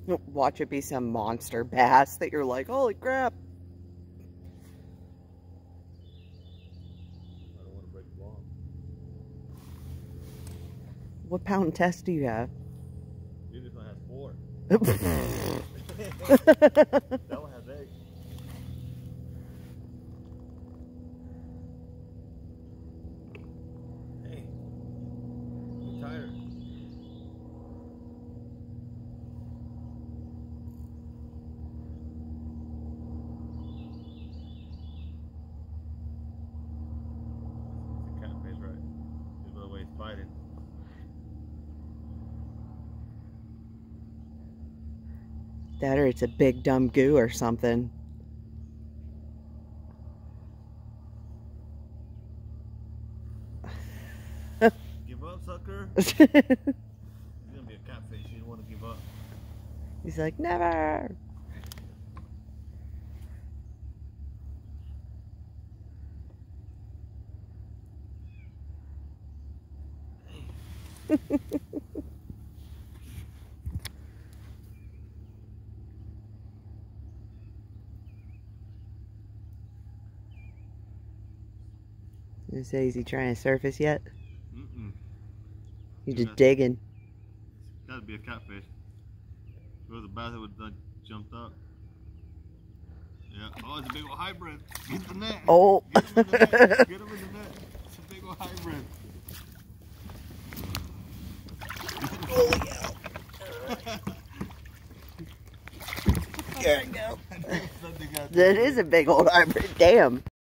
Watch it be some monster bass that you're like, holy crap. I don't want to break the law. What pound test do you have? Dude, this one has 4. That one has 8. Hey, I'm tired. It's a catfish, right? Just by the way it's fighting. That or it's a big dumb goo or something. Give up, sucker. It's gonna be a catfish. You don't want to give up. He's like, never. You say, is he trying to surface yet? Mm-mm. He's just digging. It's gotta be a catfish. If it was a bass, it would have jumped up. Yeah. Oh, it's a big old hybrid. Get the net. Oh. Get him in the net. Get him in the net. It's a big old hybrid. Holy cow. There we go. That is a big old hybrid. Damn.